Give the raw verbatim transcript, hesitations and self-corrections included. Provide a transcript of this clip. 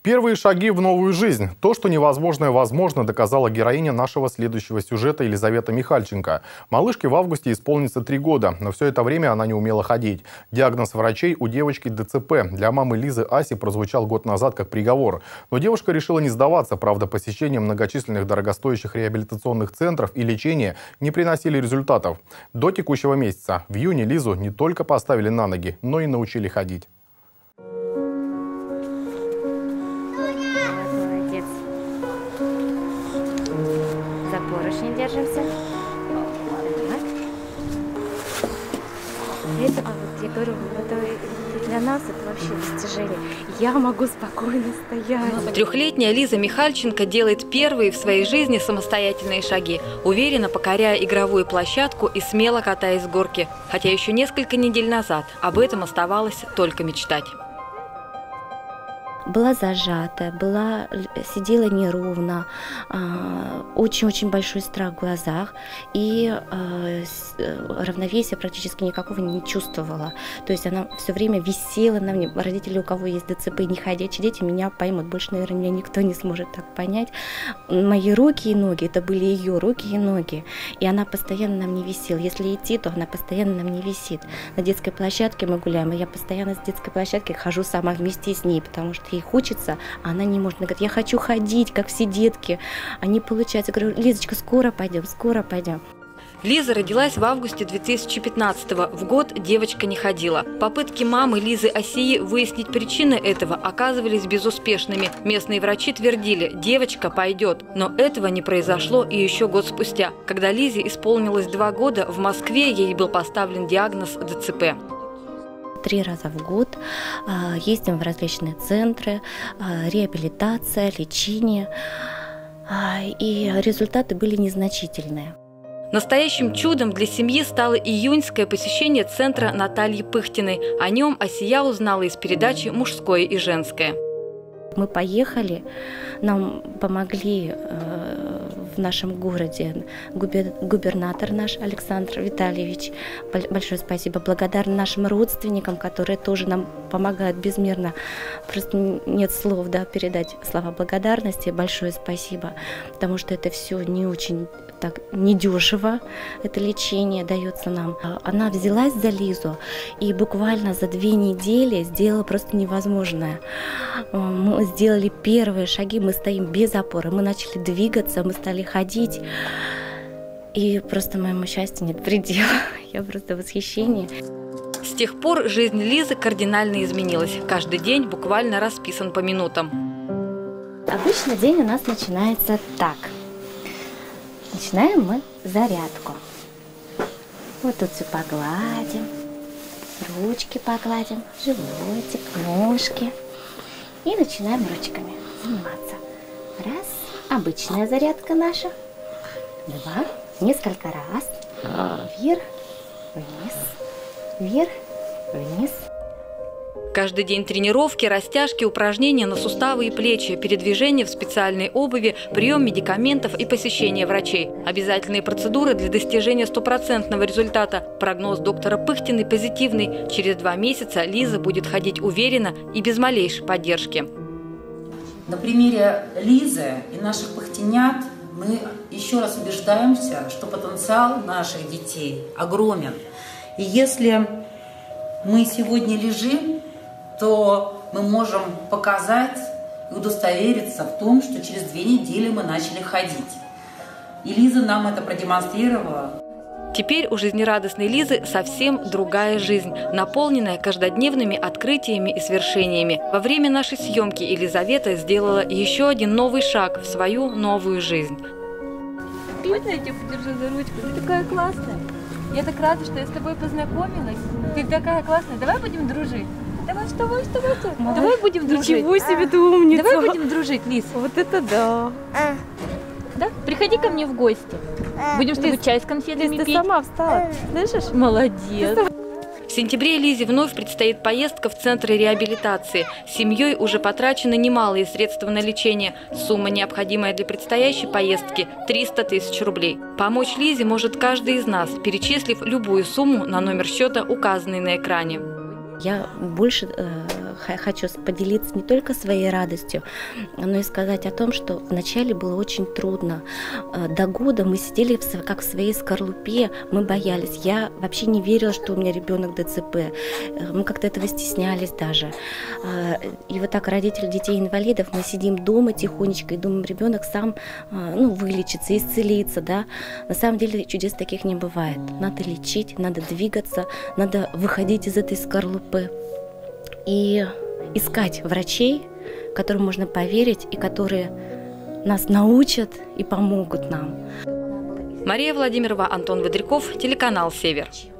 Первые шаги в новую жизнь. То, что невозможное возможно, доказала героиня нашего следующего сюжета Елизавета Михальченко. Малышке в августе исполнится три года, но все это время она не умела ходить. Диагноз врачей: у девочки дэ цэ пэ. Для мамы Лизы Аси прозвучал год назад как приговор. Но девушка решила не сдаваться. Правда, посещение многочисленных дорогостоящих реабилитационных центров и лечение не приносили результатов. До текущего месяца. В июне Лизу не только поставили на ноги, но и научили ходить. За поручни держимся. Так. Это, а вот я говорю, это для нас это вообще достижение. Я могу спокойно стоять. Трехлетняя Лиза Михальченко делает первые в своей жизни самостоятельные шаги, уверенно покоряя игровую площадку и смело катаясь с горки. Хотя еще несколько недель назад об этом оставалось только мечтать. Была зажата, была, сидела неровно, очень-очень большой страх в глазах и равновесия практически никакого не чувствовала. То есть она все время висела на мне. Родители, у кого есть дэ цэ пэ, не ходячие дети, меня поймут. Больше, наверное, меня никто не сможет так понять. Мои руки и ноги, это были ее руки и ноги. И она постоянно на мне висела. Если идти, то она постоянно на мне висит. На детской площадке мы гуляем, и я постоянно с детской площадки хожу сама вместе с ней, потому что ей хочется, а она не может. Она говорит: я хочу ходить, как все детки. А не получается. Я говорю: Лизочка, скоро пойдем, скоро пойдем. Лиза родилась в августе две тысячи пятнадцатого. В год девочка не ходила. Попытки мамы Лизы Асии выяснить причины этого оказывались безуспешными. Местные врачи твердили: девочка пойдет. Но этого не произошло и еще год спустя. Когда Лизе исполнилось два года, в Москве ей был поставлен диагноз дэ цэ пэ. Три раза в год ездим в различные центры, реабилитация, лечение, и результаты были незначительные. Настоящим чудом для семьи стало июньское посещение центра Натальи Пыхтиной. О нем Асия узнала из передачи «Мужское и женское». Мы поехали, нам помогли э, в нашем городе губер, губернатор наш Александр Витальевич. Большое спасибо. Благодарна нашим родственникам, которые тоже нам помогают безмерно. Просто нет слов, да, передать слова благодарности. Большое спасибо, потому что это все не очень так недешево, это лечение дается нам. Она взялась за Лизу и буквально за две недели сделала просто невозможное. Мы сделали первые шаги, мы стоим без опоры, мы начали двигаться, мы стали ходить. И просто моему счастью нет предела. Я просто в восхищении. С тех пор жизнь Лизы кардинально изменилась. Каждый день буквально расписан по минутам. Обычно день у нас начинается так. Начинаем мы зарядку. Вот тут все погладим, ручки погладим, животик, ножки. И начинаем ручками заниматься. Раз, обычная зарядка наша. Два, несколько раз. Вверх, вниз, вверх, вниз. Каждый день тренировки, растяжки, упражнения на суставы и плечи, передвижение в специальной обуви, прием медикаментов и посещение врачей. Обязательные процедуры для достижения стопроцентного результата. Прогноз доктора Пыхтиной позитивный. Через два месяца Лиза будет ходить уверенно и без малейшей поддержки. На примере Лизы и наших пыхтинят мы еще раз убеждаемся, что потенциал наших детей огромен. И если мы сегодня лежим, то мы можем показать и удостовериться в том, что через две недели мы начали ходить. И Лиза нам это продемонстрировала. Теперь у жизнерадостной Лизы совсем другая жизнь, наполненная каждодневными открытиями и свершениями. Во время нашей съемки Елизавета сделала еще один новый шаг в свою новую жизнь. Можно я тебя подержу за ручку? Ты такая классная. Я так рада, что я с тобой познакомилась. Ты такая классная. Давай будем дружить. Давай, вставай, вставай. Давай, давай будем дружить. Ничего себе, ты умница. Давай будем дружить, Лиз. Вот это да. Да? Приходи ко мне в гости. Будем с тобой Лиз, чай с конфетами Лиз, пить. Ты сама встала, слышишь? Молодец. В сентябре Лизе вновь предстоит поездка в центр реабилитации. С семьей уже потрачены немалые средства на лечение. Сумма, необходимая для предстоящей поездки – триста тысяч рублей. Помочь Лизе может каждый из нас, перечислив любую сумму на номер счета, указанный на экране. Я больше э, хочу поделиться не только своей радостью, но и сказать о том, что вначале было очень трудно. До года мы сидели как в своей скорлупе, мы боялись. Я вообще не верила, что у меня ребенок ДЦП. Мы как-то этого стеснялись даже. И вот так родители детей-инвалидов, мы сидим дома тихонечко и думаем, ребенок сам ну, вылечится, исцелится. Да? На самом деле чудес таких не бывает. Надо лечить, надо двигаться, надо выходить из этой скорлупы и искать врачей, которым можно поверить и которые нас научат и помогут нам. Мария Владимирова, Антон Водряков, телеканал «Север».